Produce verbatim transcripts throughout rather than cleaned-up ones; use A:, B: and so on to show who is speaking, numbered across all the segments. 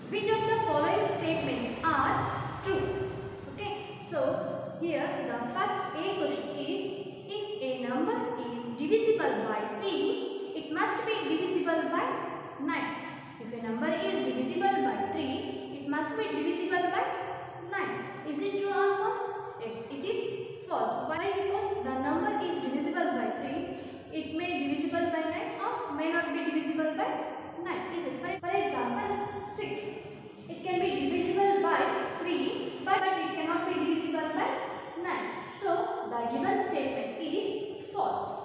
A: Which of the following statements are true? Okay, so here the first A question is, if a number is divisible by three, it must be divisible by nine. If a number is divisible by three, it must be divisible by nine. Is it true or false? Yes, it is false. Why? Because the number is divisible by three, it may be divisible by nine or may not be divisible by nine. Is it? For example, six. It can be divisible by three, but it cannot be divisible by nine. So, the given statement is false.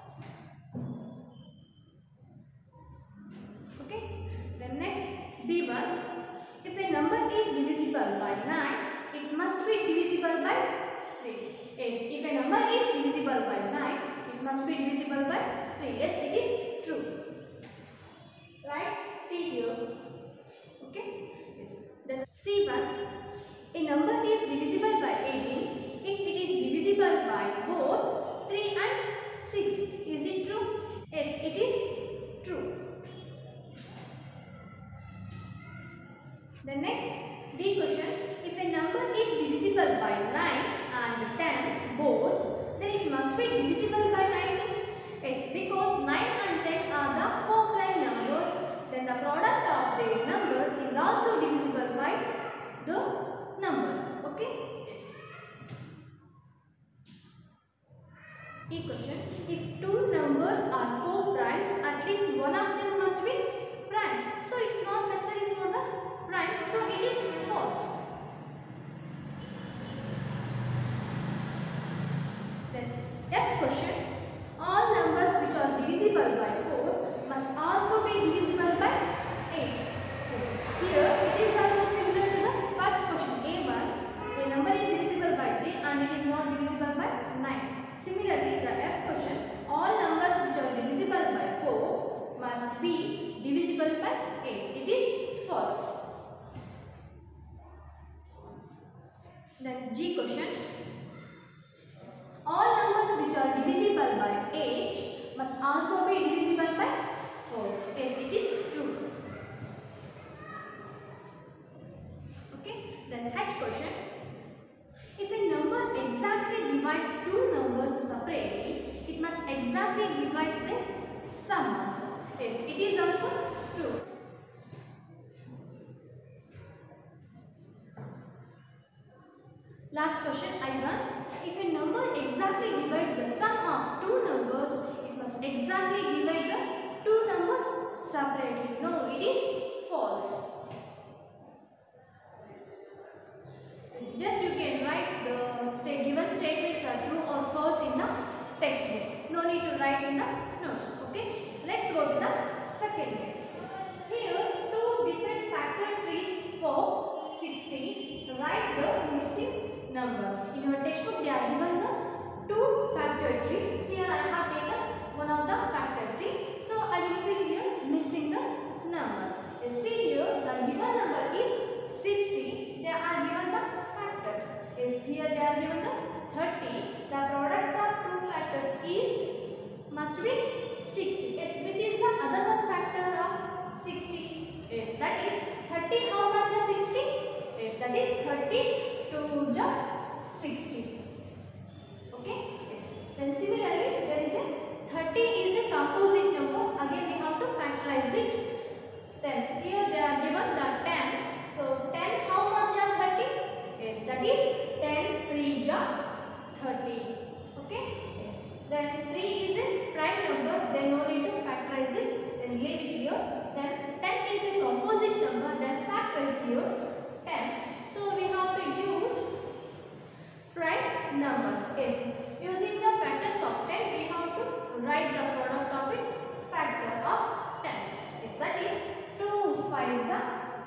A: Okay. The next B one. If a number is divisible by nine, it must be divisible by three. Yes, if a number is divisible by nine, it must be divisible by three. Yes, it is true. Right? T here. Okay. Yes. Then C one. A number is divisible by eighteen if it is divisible by both three and six. Is it true? Yes, it is true. The next D question. If a number is divisible by nine and ten both, then it must be divisible by nineteen. Yes, because nine and ten are the co-prime numbers, then the product of their numbers is also divisible by the number. Okay? Yes. E question. If two numbers are co-primes, at least one of them must be prime. So it's not necessary for the prime. So it is false. Then F question. All numbers which are divisible by four must also be divisible by eight. Yes. Here it is also similar to the first question A one. A number is divisible by three and it is not divisible by nine. Similarly, the F question. All numbers which are divisible by four must be divisible by eight. It is false. Then G question. All numbers which are divisible by eight must also be divisible by four. Yes, it is true. Okay. Then H question. If a number exactly divides two numbers separately, it must exactly divide the sum also. Yes, it is also true. Last question I one. If a number exactly divides the sum of two numbers, it must exactly divide the two numbers separately. No, it is false. Just you can write the given statements are true or false in the textbook. No need to write in the notes. Okay. So let's go to the second way. Here two different factor trees for sixty. Write the missing number. In your textbook they are given the two factor trees. Here I have taken one of the factor tree. So I will fill here missing the numbers. You see here the given number is sixty. They are given the factors. Yes, here they are given the thirty. The product of two factors is must be sixty. Yes, which is the other one factor of sixty? Yes, that is thirty. How much is sixty? Yes, that is thirty to the sixty. Okay. Yes. Then similarly, there is a thirty is a composite number. Again, we have to factorize it. Then here they are given the ten. So ten, how much are thirty? Yes, that is ten three ja thirty. Okay. Yes. Then three is a prime number. Then no need to factorize it. Then leave it here. Then ten is a composite number. Then factorize here ten. So we have to use prime numbers. Yes. Using the factors of ten, we have to write the product of its factor of ten. If that is two five ja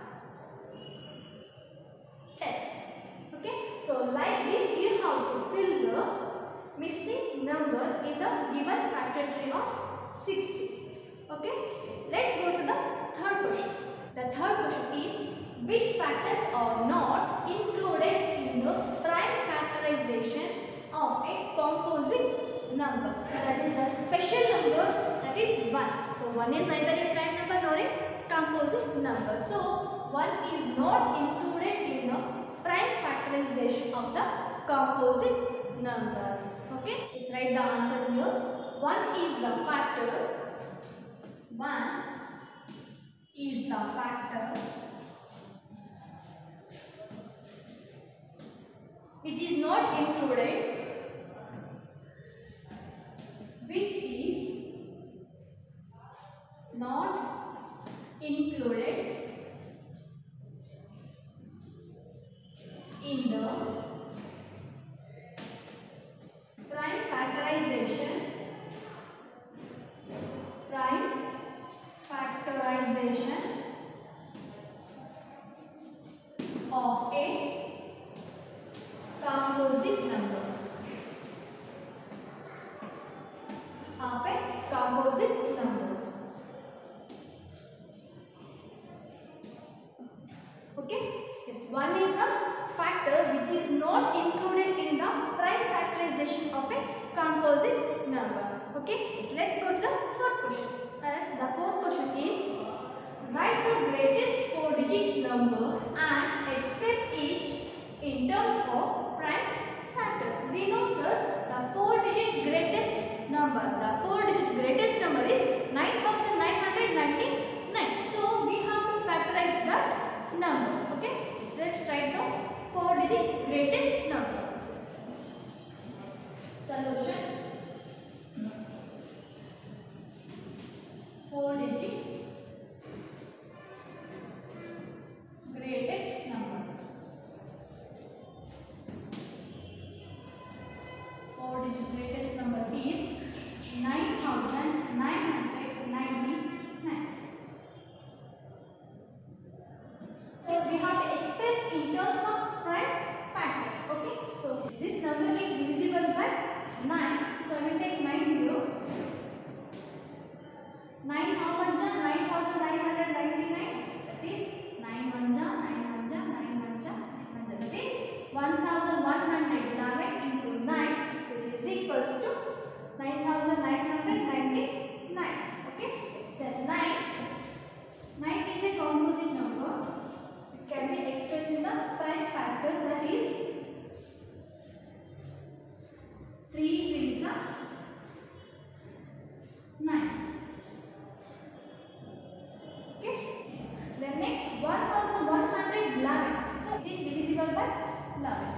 A: ten. Okay. So like this, you have to fill the missing number in the given factor tree of sixty. Okay. Yes. Let's go to the third question. The third question is, which factors are not included in the prime factorization of a composite number? That is a special number, that is one. So one is neither a prime number nor a composite number. So one is not included in the prime factorization of the composite number. Okay, let's write the answer here. one is the factor. one is the factor which is not included, which is not included in the prime factorization, prime factorization of a composite number, of a composite number. Okay, yes, one is the factor which is not included in the prime factorization of a composite number. Okay, let's go to the fourth question. As the fourth question is, write the greatest four digit number and express it in terms of prime factors. We know that the four digit greatest number, the four digit greatest number is nine thousand nine hundred ninety-nine. So we have to factorize that number. Okay, let's write the four digit greatest number. Solution: four digit greatest number. Four digit greatest number is nine thousand nine hundred ninety-nine. So we have to express in terms of prime factors. Okay, so this number is divisible by nine. So I will take nine here. nine how much? nine thousand nine hundred ninety-nine. That is nine one ja, nine one ja, nine one ja, nine one ja. That is one thousand one hundred eleven into nine, which is equals to nine thousand nine hundred ninety-nine. Okay, then nine. nine is a composite number. It can be expressed in the prime factors, that is three threes are nine. Okay, then next one thousand one hundred eleven. So it is divisible by eleven.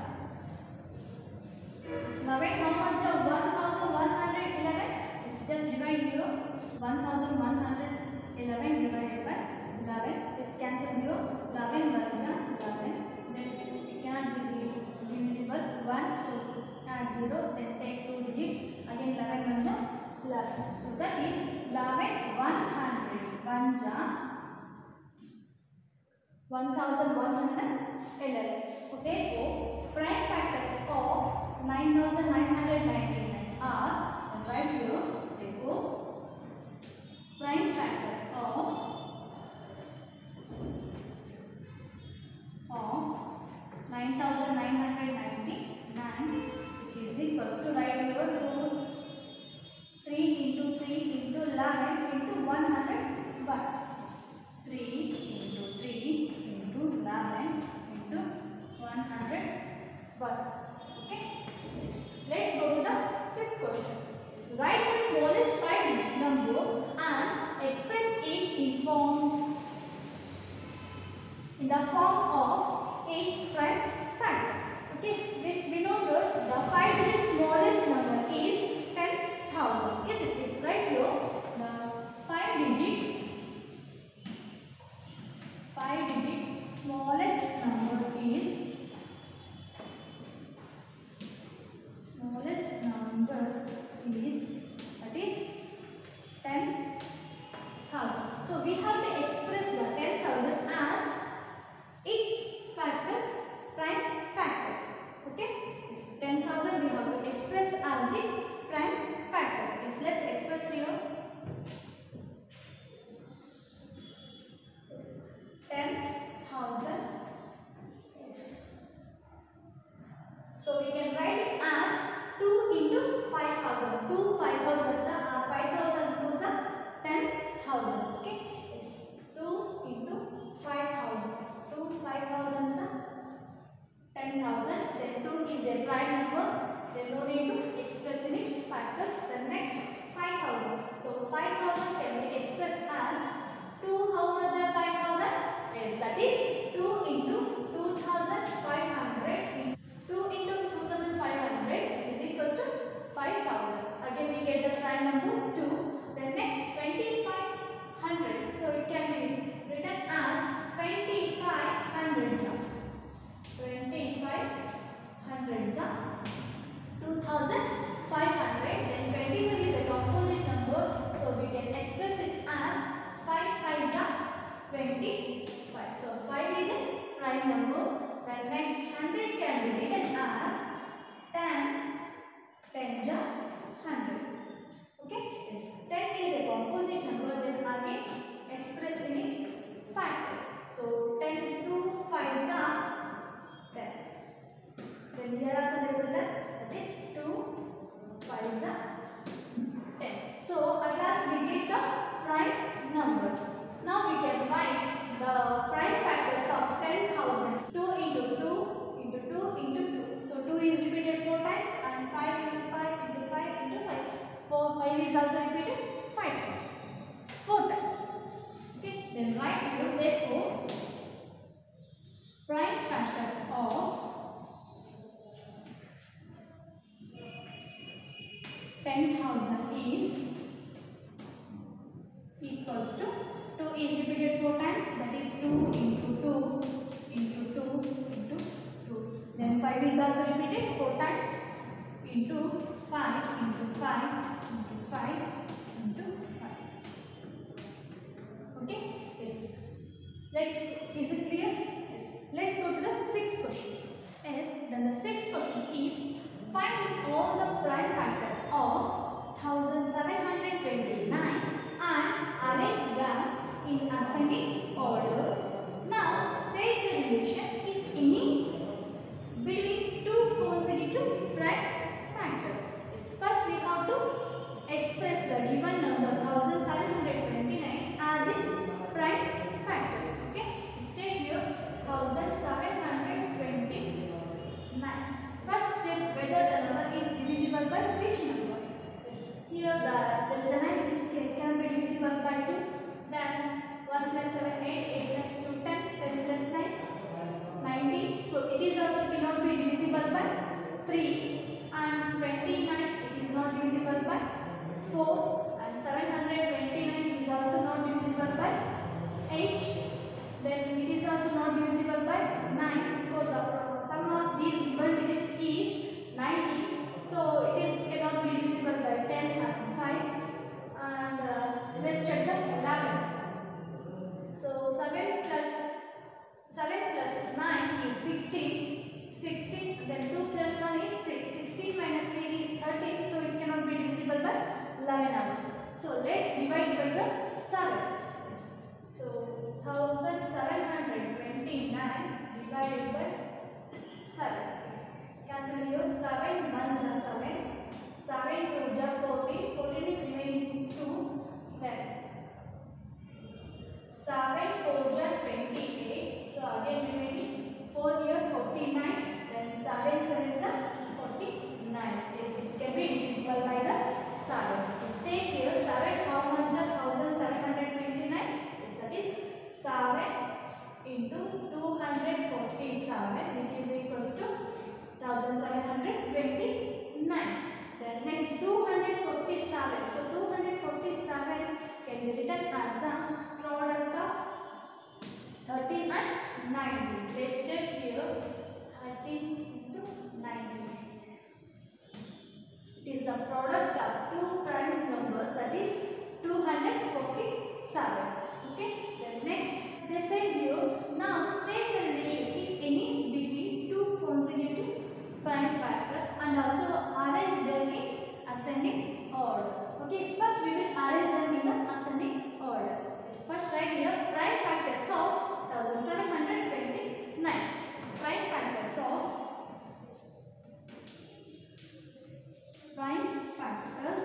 A: eleven how much? one thousand one hundred eleven. Just divide here. one thousand one hundred eleven divided by eleven. Let's cancel here. eleven one ja eleven. Then it cannot be zero. Divisible one. So add zero. Then take two digit. Again eleven one ja eleven. So that is eleven one hundred. one ja one thousand one hundred eleven. Therefore, prime factors of nine thousand nine hundred ninety-nine are right here. Therefore, prime factors of of nine thousand nine hundred ninety-nine, which is equals to right here to three into three into eleven into one hundred one. three into three into eleven into one hundred one. Okay, yes. Let's go to the fifth question. Write the smallest five digit number and express it in form in the form of its prime factors. Okay, this we know that the five digit smallest number is ten thousand. Is it? Is right here. The five digit five digit smallest number is smallest number is that is ten thousand. So we have to express the ten thousand as its factors, prime factors. Okay, this ten thousand we have to express as its prime factors. Yes, let's express here. ten thousand. Yes. So we can write it as two into five thousand. two five thousand are five thousand twos are ten thousand. Okay. Yes. two into five thousand. ten thousand. Then two is a prime number. Then no need to express in its factors. Then next five thousand. So five thousand can be expressed as two. How much are five thousand? Yes, that is two into two thousand five hundred. two into two thousand five hundred is equals to five thousand. Again we get the prime number two. Then next twenty-five hundred. So it can be written as twenty-five hundred. twenty-five hundred is two thousand five hundred. Then twenty-one is a composite number. So we can express it as five fives are twenty-five. So five is a prime number. Then next one hundred can be written as ten. ten is one hundred. Okay. Yes. ten is a composite number. Then again express in its factors. So ten to fives are ten. Then here also there is a ten. That is two fives are ten. So at last we get the prime numbers. Now we can write the prime factors of ten thousand. two into two into two into two. So two is repeated four times and five into five into five into five. four, five is also repeated five times. four times. Okay. Then write here therefore prime factors of ten thousand is equals to two is repeated four times, that is two into two into two into two. Then five is also repeated four times into five into five into five into five. Okay? Yes. Let's, is it clear? Yes. Let's go to the sixth question. Yes. Then the sixth question is find all the prime factors of one thousand seven hundred twenty-nine and arrange them in ascending order. Now state the relation, if any, between two consecutive prime factors. Yes. First we have to express the given number one thousand seven hundred twenty-nine as its prime factors. Okay. State here one thousand seven hundred twenty-nine. First check whether the number is divisible by which number. Yes. Here the, there is a nine, this can be divisible by two. Then one plus seven, eight, eight plus two, ten, ten plus nine, nineteen. So it is also cannot be divisible by three. And twenty-nine, it is not divisible by four. And seven hundred twenty-nine is also not divisible by eight. Then it is also not divisible by nine because the sum of these given digits is ninety. So it is cannot be divisible by ten and five. And uh, let's check the eleven. So seven plus seven plus nine is sixteen. sixteen. Then two plus one is three. sixteen minus three is thirteen. So it cannot be divisible by eleven also. So let's divide by the seven. So one thousand seven hundred twenty-nine divided by seven. Cancel here. seven ones are seven. seven twos are fourteen. fourteen is remaining two. Then seven fours are twenty-eight. So again remaining four here, forty-nine. Then seven sevens are forty-nine. Yes, it can be divisible by the seven. Take here seven. How much are one thousand seven hundred twenty-nine? Yes, that is seven into two hundred forty-seven, which is equals to one thousand seven hundred twenty-nine. Then next two hundred forty-seven. So two hundred forty-seven can be written as the product of thirteen and nineteen. Let's check here. thirteen into nineteen. It is the product of two prime numbers, that is two hundred forty-seven. Okay. Then next they say here, now state the relation, if any, between two consecutive prime factors and also arrange them in ascending order. Okay. First we will arrange them in the ascending order. First write here prime factors of one thousand seven hundred twenty-nine. Prime factors of prime factors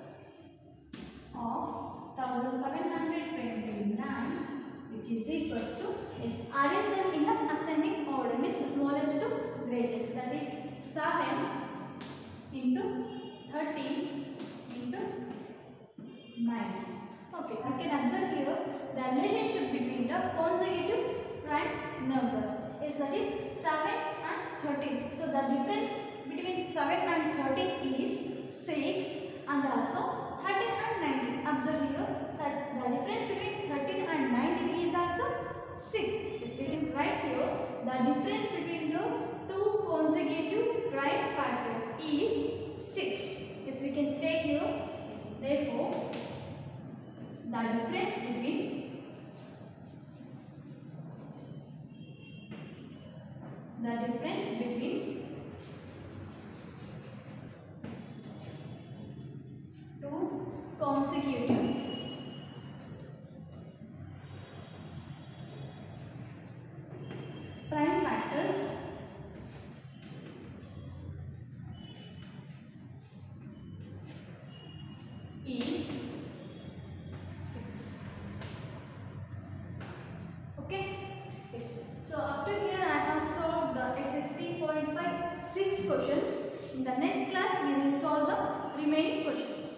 A: of one thousand seven hundred twenty-nine, which is equals to, is arrange them in the ascending order, means smallest to greatest. That is seven into thirteen into nine. Okay, you can observe here the relationship between the consecutive prime numbers is that is seven and thirteen. So the difference between seven and thirteen is six, and also thirteen and nineteen. Observe here that the difference between thirteen and nineteen is also six. Yes, we can write here the difference between the two consecutive prime factors is six. Yes, we can state here. Yes, therefore, the difference between the difference between two consecutive prime factors is six. Okay. Yes. So up to here I have solved the exercise three point five six questions. In the next class we will solve the remaining questions.